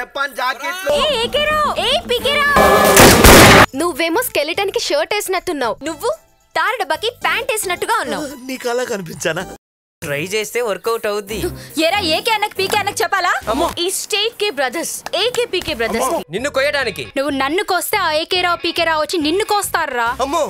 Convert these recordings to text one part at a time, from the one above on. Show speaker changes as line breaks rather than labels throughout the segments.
Japan జాకెట్లు.
నువ్వేమో skeleton కి షర్ట్ వేసినట్టున్నావు, నువ్వు తార డబ్బాకి ప్యాంట్ వేసినట్టుగా ఉన్నావు.
నీకు అలా కనిపించానా?
ట్రై చేస్తే వర్కౌట్ అవుద్ది.
ఏరా ఏకే అన్నకి పీకే అన్నకి చెప్పాలా? ఈ స్టేట్ కే బ్రదర్స్, ఏకే పీకే బ్రదర్స్
నిన్ను కొయ్యడానికి.
నువ్వు నన్ను కోస్తే ఆ ఏకే రావు పీకే రావు వచ్చి నిన్ను కోస్తారా?
అమ్మో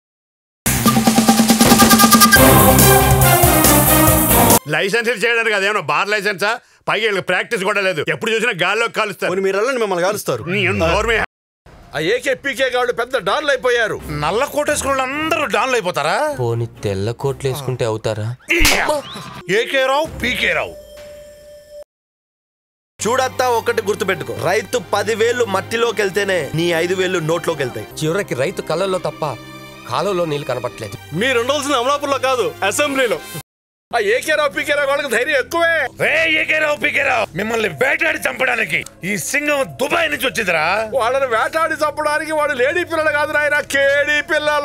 లైసెన్స్ చేయడానికి అదేమన్నా బార్ లైసెన్సా? పైగా ప్రాక్టీస్ కూడా లేదు, ఎప్పుడు చూసినా గాల్లో కాలుస్తారు.
మీరు వెళ్ళండి, మిమ్మల్ని కాలుస్తారు.
ఆ ఏకే పీకే గాళ్ళు పెద్ద డాన్లు అయిపోయారు.
నల్ల కోట్ వేసుకున్న అందరూ డాన్లు అయిపోతారా?
పోనీ తెల్ల కోట్లు వేసుకుంటే అవుతారా?
ఏకే రావు పీకే రావు.
చూడత్తా ఒకటి గుర్తుపెట్టుకో, రైతు 10,000 మట్టిలోకి వెళ్తేనే నీ 5,000 నోట్లోకి వెళ్తాయి.
చివరికి రైతు కళ్ళల్లో తప్ప కాలువలో నీళ్ళు కనపట్లేదు.
మీరు ఉండాల్సిన అమలాపూర్లో కాదు, అసెంబ్లీలో. ఆ ఏకే రావు పీకే రావు వాళ్ళకి ధైర్యం ఎక్కువే.
ఏకే రావు పీకే రావు మిమ్మల్ని వేటాడి చంపడానికి ఈ సింగం దుబాయ్ నుంచి వచ్చిందిరా.
వాళ్ళని వేటాడి చంపడానికి వాడు లేడీ పిల్లలు కాదు నాయన, కేడీ పిల్లలు.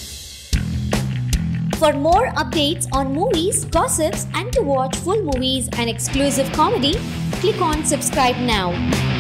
For more updates on movies, gossips, and to watch full movies and exclusive comedy, click on subscribe now.